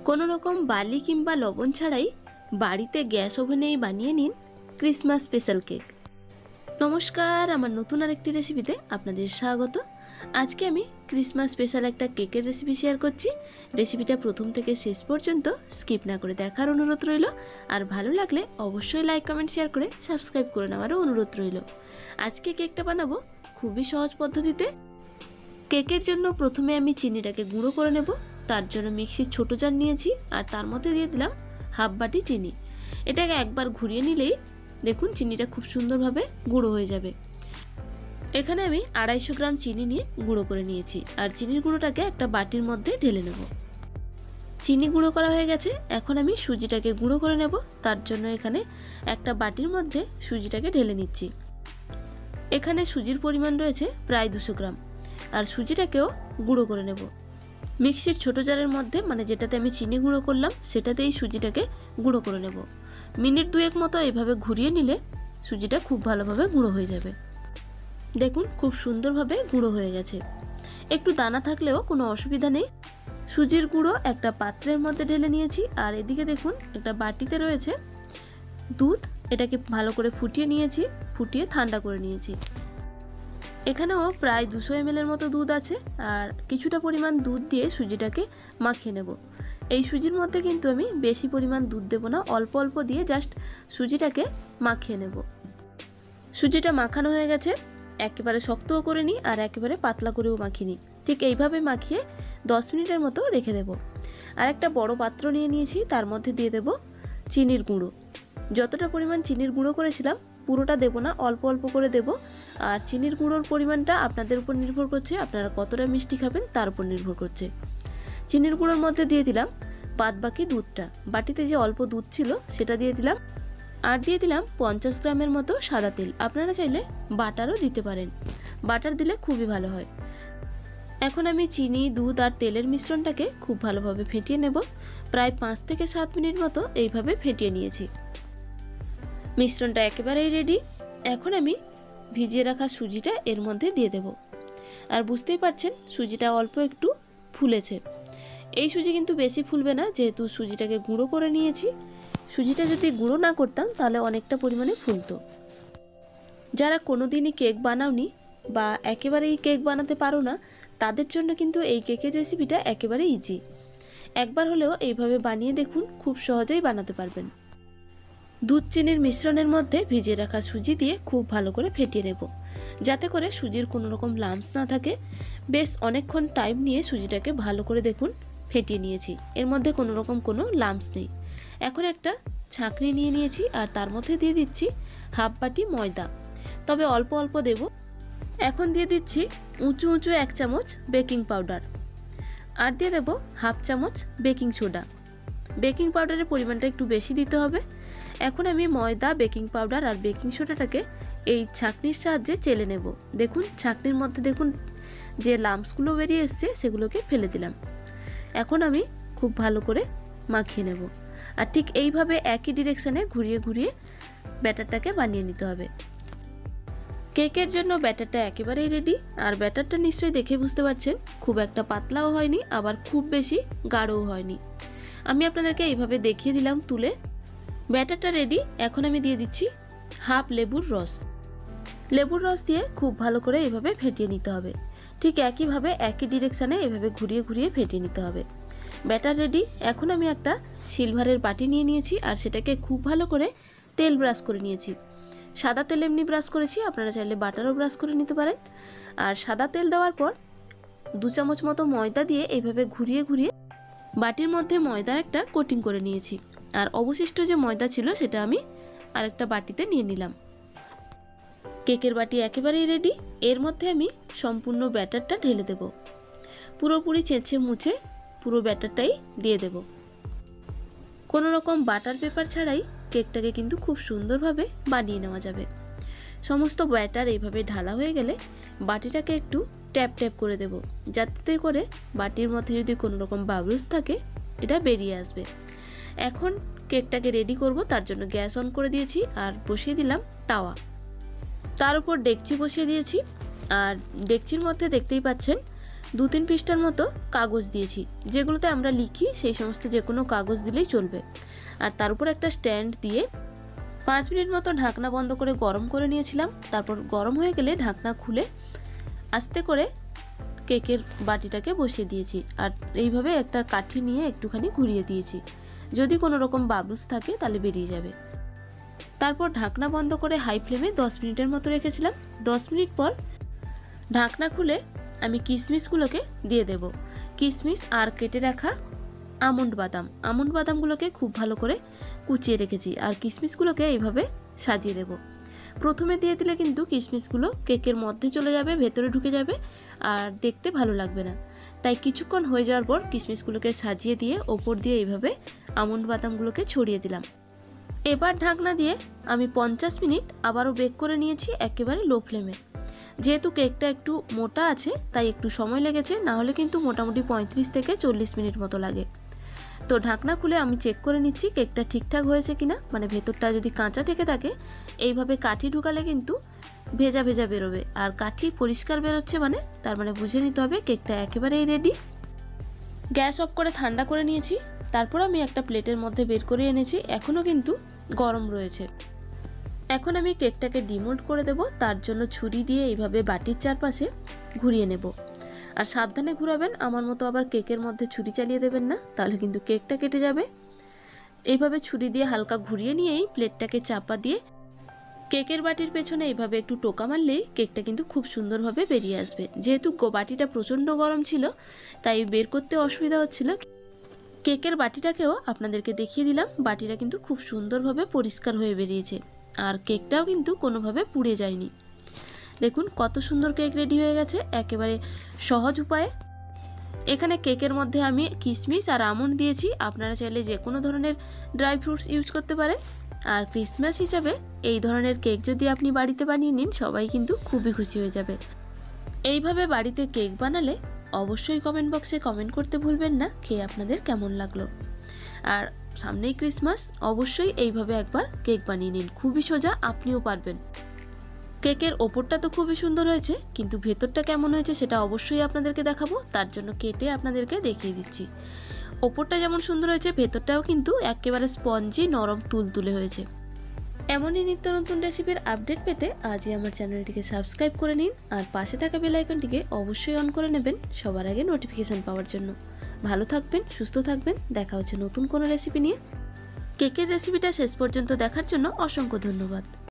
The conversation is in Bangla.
কোনো রকম বালি কিংবা লবণ ছাড়াই বাড়িতে গ্যাস ওভেনেই বানিয়ে নিন ক্রিসমাস স্পেশাল কেক। নমস্কার, আমার নতুন আরেকটি রেসিপিতে আপনাদের স্বাগত। আজকে আমি ক্রিসমাস স্পেশাল একটা কেকের রেসিপি শেয়ার করছি। রেসিপিটা প্রথম থেকে শেষ পর্যন্ত স্কিপ না করে দেখার অনুরোধ রইল। আর ভালো লাগলে অবশ্যই লাইক কমেন্ট শেয়ার করে সাবস্ক্রাইব করে নেওয়ারও অনুরোধ রইল। আজকে কেকটা বানাবো খুবই সহজ পদ্ধতিতে। কেকের জন্য প্রথমে আমি চিনিটাকে গুঁড়ো করে নেব। তার জন্য মিক্সির ছোট জার নিয়েছি আর তার মধ্যে দিয়ে দিলাম হাফ বাটি চিনি। এটাকে একবার ঘুরিয়ে নিলেই দেখুন চিনিটা খুব সুন্দরভাবে গুঁড়ো হয়ে যাবে। এখানে আমি 250 গ্রাম চিনি নিয়ে গুঁড়ো করে নিয়েছি আর চিনির গুঁড়োটাকে একটা বাটির মধ্যে ঢেলে নেব। চিনি গুঁড়ো করা হয়ে গেছে। এখন আমি সুজিটাকে গুঁড়ো করে নেব। তার জন্য এখানে একটা বাটির মধ্যে সুজিটাকে ঢেলে নিচ্ছি। এখানে সুজির পরিমাণ রয়েছে প্রায় 200 গ্রাম আর সুজিটাকেও গুঁড়ো করে নেব। মিক্সির ছোট জারের মধ্যে মানে যেটাতে আমি চিনি গুঁড়ো করলাম সেটাতেই সুজিটাকে গুঁড়ো করে নেব। মিনিট 2 মতো এভাবে ঘুরিয়ে নিলে সুজিটা খুব ভালোভাবে গুঁড়ো হয়ে যাবে। দেখুন খুব সুন্দরভাবে গুঁড়ো হয়ে গেছে। একটু দানা থাকলেও কোনো অসুবিধা নেই। সুজির গুঁড়ো একটা পাত্রের মধ্যে ঢেলে নিয়েছি আর এদিকে দেখুন একটা বাটিতে রয়েছে দুধ। এটাকে ভালো করে ফুটিয়ে নিয়েছি, ফুটিয়ে ঠান্ডা করে নিয়েছি। এখানেও প্রায় 200 ml মতো দুধ আছে আর কিছুটা পরিমাণ দুধ দিয়ে সুজিটাকে মাখিয়ে নেব। এই সুজির মধ্যে কিন্তু আমি বেশি পরিমাণ দুধ দেব না, অল্প অল্প দিয়ে জাস্ট সুজিটাকে মাখিয়ে নেব। সুজিটা মাখানো হয়ে গেছে। একেবারে শক্তও করে নিই আর একেবারে পাতলা করেও মাখিয়ে নিই। ঠিক এইভাবে মাখিয়ে 10 মিনিটের মতো রেখে দেব। আর একটা বড় পাত্র নিয়ে নিয়েছি, তার মধ্যে দিয়ে দেব চিনির গুঁড়ো। যতটা পরিমাণ চিনির গুঁড়ো করেছিলাম পুরোটা দেব না, অল্প অল্প করে দেব। আর চিনির গুঁড়োর পরিমাণটা আপনাদের উপর নির্ভর করছে, আপনারা কতটা মিষ্টি খাবেন তার উপর নির্ভর করছে। চিনির গুঁড়োর মধ্যে দিয়ে দিলাম বাদবাকি দুধটা। বাটিতে যে অল্প দুধ ছিল সেটা দিয়ে দিলাম আর দিয়ে দিলাম 50 গ্রামের মতো সাদা তেল। আপনারা চাইলে বাটারও দিতে পারেন, বাটার দিলে খুবই ভালো হয়। এখন আমি চিনি, দুধ আর তেলের মিশ্রণটাকে খুব ভালোভাবে ফেটিয়ে নেব। প্রায় 5 থেকে 7 মিনিট মতো এইভাবে ফেটিয়ে নিয়েছি। মিশ্রণটা একেবারেই রেডি। এখন আমি ভিজিয়ে রাখা সুজিটা এর মধ্যে দিয়ে দেব। আর বুঝতেই পারছেন সুজিটা অল্প একটু ফুলেছে। এই সুজি কিন্তু বেশি ফুলবে না, যেহেতু সুজিটাকে গুঁড়ো করে নিয়েছি। সুজিটা যদি গুঁড়ো না করতাম তাহলে অনেকটা পরিমাণে ফুলতো। যারা কোনোদিনই কেক বানাওনি বা একেবারেই কেক বানাতে পারো না তাদের জন্য কিন্তু এই কেকের রেসিপিটা একেবারে ইজি। একবার হলেও এইভাবে বানিয়ে দেখুন, খুব সহজেই বানাতে পারবেন। দুধ চিনির মিশ্রণের মধ্যে ভিজিয়ে রাখা সুজি দিয়ে খুব ভালো করে ফেটিয়ে নেব, যাতে করে সুজির কোনো রকম লাম্পস না থাকে। বেশ অনেকক্ষণ টাইম নিয়ে সুজিটাকে ভালো করে দেখুন ফেটিয়ে নিয়েছি, এর মধ্যে কোনো রকম কোনো লাম্পস নেই। এখন একটা ছাঁকনি নিয়ে নিয়েছি আর তার মধ্যে দিয়ে দিচ্ছি হাফ বাটি ময়দা, তবে অল্প অল্প দেব। এখন দিয়ে দিচ্ছি উঁচু উঁচু 1 চামচ বেকিং পাউডার আর দিয়ে দেব হাফ চামচ বেকিং সোডা। বেকিং পাউডারের পরিমাণটা একটু বেশি দিতে হবে। এখন আমি ময়দা, বেকিং পাউডার আর বেকিং সোডাটাকে এই ছাঁকনির সাহায্যে চেলে নেব। দেখুন ছাঁকনির মধ্যে দেখুন যে লাম্পসগুলো বেরিয়ে এসছে সেগুলোকে ফেলে দিলাম। এখন আমি খুব ভালো করে মাখিয়ে নেব আর ঠিক এইভাবে একই ডিরেকশানে ঘুরিয়ে ঘুরিয়ে ব্যাটারটাকে বানিয়ে নিতে হবে। কেকের জন্য ব্যাটারটা একেবারেই রেডি। আর ব্যাটারটা নিশ্চয়ই দেখে বুঝতে পারছেন খুব একটা পাতলাও হয়নি আবার খুব বেশি গাঢ়ও হয়নি। আমি আপনাদেরকে এইভাবে দেখিয়ে দিলাম তুলে। ব্যাটারটা রেডি। এখন আমি দিয়ে দিচ্ছি হাফ লেবুর রস। লেবুর রস দিয়ে খুব ভালো করে এভাবে ফেটিয়ে নিতে হবে। ঠিক একইভাবে একই ডিরেকশানে এভাবে ঘুরিয়ে ঘুরিয়ে ফেটিয়ে নিতে হবে। Batter ready. এখন আমি একটা সিলভারের বাটি নিয়ে নিয়েছি আর সেটাকে খুব ভালো করে তেল ব্রাশ করে নিয়েছি। সাদা তেল এমনি ব্রাশ করেছি, আপনারা চাইলে বাটারও ব্রাশ করে নিতে পারেন। আর সাদা তেল দেওয়ার পর 2 চামচ মতো ময়দা দিয়ে এইভাবে ঘুরিয়ে ঘুরিয়ে বাটির মধ্যে ময়দার একটা কোটিং করে নিয়েছি। আর অবশিষ্ট যে ময়দা ছিল সেটা আমি আরেকটা বাটিতে নিয়ে নিলাম। কেকের বাটি একেবারেই রেডি। এর মধ্যে আমি সম্পূর্ণ ব্যাটারটা ঢেলে দেব। পুরোপুরি চেঁচে মুছে পুরো ব্যাটারটাই দিয়ে দেব। কোনো রকম বাটার পেপার ছাড়াই কেকটাকে কিন্তু খুব সুন্দরভাবে বানিয়ে নেওয়া যাবে। সমস্ত ব্যাটার এইভাবে ঢালা হয়ে গেলে বাটিটাকে একটু ট্যাপ ট্যাপ করে দেব, যাতে করে বাটির মধ্যে যদি কোনো রকম বাবলস থাকে এটা বেরিয়ে আসবে। এখন কেকটাকে রেডি করব, তার জন্য গ্যাস অন করে দিয়েছি আর বসিয়ে দিলাম তাওয়া। তার উপর ডেকচি বসিয়ে দিয়েছি আর ডেকচির মধ্যে দেখতেই পাচ্ছেন 2-3 পৃষ্ঠার মতো কাগজ দিয়েছি, যেগুলোতে আমরা লিখি সেই সমস্ত যে কোনো কাগজ দিলেই চলবে। আর তার উপর একটা স্ট্যান্ড দিয়ে 5 মিনিট মতো ঢাকনা বন্ধ করে গরম করে নিয়েছিলাম। তারপর গরম হয়ে গেলে ঢাকনা খুলে আস্তে করে কেকের বাটিটাকে বসিয়ে দিয়েছি। আর এইভাবে একটা কাঠি নিয়ে একটুখানি ঘুরিয়ে দিয়েছি, যদি কোনো রকম বাবলস থাকে তাহলে বেরিয়ে যাবে। তারপর ঢাকনা বন্ধ করে হাই ফ্লেমে 10 মিনিটের মতো রেখেছিলাম। 10 মিনিট পর ঢাকনা খুলে আমি কিশমিশগুলোকে দিয়ে দেব। কিশমিশ আর কেটে রাখা আমন্ড বাদামগুলোকে খুব ভালো করে কুচিয়ে রেখেছি, আর কিশমিশগুলোকে এইভাবে সাজিয়ে দেব। প্রথমে দিয়ে দিলে কিন্তু কিশমিশগুলো কেকের মধ্যে চলে যাবে, ভেতরে ঢুকে যাবে, আর দেখতে ভালো লাগবে না। তাই কিছুক্ষণ হয়ে যাওয়ার পর কিশমিশগুলোকে সাজিয়ে দিয়ে ওপর দিয়ে এইভাবে আমন্ড বাদামগুলোকে ছড়িয়ে দিলাম। এবার ঢাকনা দিয়ে আমি 50 মিনিট আবারও বেক করে নিয়েছি একেবারে লো ফ্লেমে। যেহেতু কেকটা একটু মোটা আছে তাই একটু সময় লেগেছে, না হলে কিন্তু মোটামুটি 35 থেকে 40 মিনিট মতো লাগে। তো ঢাকনা খুলে আমি চেক করে নিচ্ছি কেকটা ঠিকঠাক হয়েছে কিনা। মানে ভেতরটা যদি কাঁচা থেকে থাকে এইভাবে কাঠি ঢুকালে কিন্তু ভেজা ভেজা বেরোবে, আর কাঠি পরিষ্কার বেরোচ্ছে মানে তার মানে বুঝে নিতে হবে কেকটা একেবারেই রেডি। গ্যাস অফ করে ঠান্ডা করে নিয়েছি। তারপর আমি একটা প্লেটের মধ্যে বের করে এনেছি, এখনও কিন্তু গরম রয়েছে। এখন আমি কেকটাকে ডিমোল্ড করে দেব। তার জন্য ছুরি দিয়ে এইভাবে বাটির চারপাশে ঘুরিয়ে নেব। আর সাবধানে ঘোরাবেন, আমার মতো আবার কেকের মধ্যে ছুরি চালিয়ে দেবেন না, তাহলে কিন্তু কেকটা কেটে যাবে। এইভাবে ছুরি দিয়ে হালকা ঘুরিয়ে নিয়েই প্লেটটাকে চাপা দিয়ে কেকের বাটির পেছনে এইভাবে একটু টোকা মারলেই কেকটা কিন্তু খুব সুন্দরভাবে বেরিয়ে আসবে। যেহেতু বাটিটা প্রচণ্ড গরম ছিল তাই বের করতে অসুবিধা হচ্ছিল। কেকের বাটিটাকেও আপনাদেরকে দেখিয়ে দিলাম, বাটিটা কিন্তু খুব সুন্দরভাবে পরিষ্কার হয়ে বেরিয়েছে, আর কেকটাও কিন্তু কোনোভাবে পুড়ে যায়নি। দেখুন কত সুন্দর কেক রেডি হয়ে গেছে একেবারে সহজ উপায়ে। এখানে কেকের মধ্যে আমি কিশমিশ আর আমন্ড দিয়েছি, আপনারা চাইলে যে কোনো ধরনের ড্রাই ফ্রুটস ইউজ করতে পারেন। আর ক্রিসমাস হিসাবে এই ধরনের কেক যদি আপনি বাড়িতে বানিয়ে নিন সবাই কিন্তু খুবই খুশি হয়ে যাবে। এইভাবে বাড়িতে কেক বানালে অবশ্যই কমেন্ট বক্সে কমেন্ট করতে ভুলবেন না খেয়ে আপনাদের কেমন লাগলো। আর সামনেই ক্রিসমাস, অবশ্যই এইভাবে একবার কেক বানিয়ে নিন, খুবই সোজা, আপনিও পারবেন। কেকের ওপরটা তো খুবই সুন্দর হয়েছে, কিন্তু ভেতরটা কেমন হয়েছে সেটা অবশ্যই আপনাদেরকে দেখাবো। তার জন্য কেটে আপনাদেরকে দেখিয়ে দিচ্ছি। ওপরটা যেমন সুন্দর হয়েছে ভেতরটাও কিন্তু একেবারে স্পঞ্জি নরম তুলতুলে হয়েছে। এমনই নিত্য নতুন রেসিপির আপডেট পেতে আজই আমার চ্যানেলটিকে সাবস্ক্রাইব করে নিন, আর পাশে থাকা বেল আইকনটিকে অবশ্যই অন করে নেবেন সবার আগে নোটিফিকেশান পাওয়ার জন্য। ভালো থাকবেন, সুস্থ থাকবেন, দেখা হচ্ছে নতুন কোনো রেসিপি নিয়ে। কেকের রেসিপিটা শেষ পর্যন্ত দেখার জন্য অসংখ্য ধন্যবাদ।